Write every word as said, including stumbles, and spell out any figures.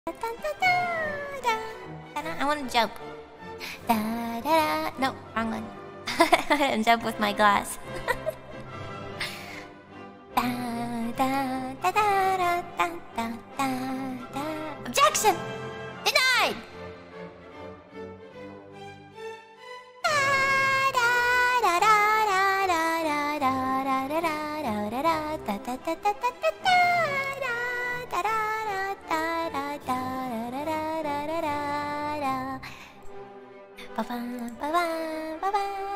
I want to jump. Da, da, da. No, wrong one. And jump with my glass. Da, da, da, da, da, da, da, da. Objection! Denied! Ba-ba, ba-ba, ba-ba.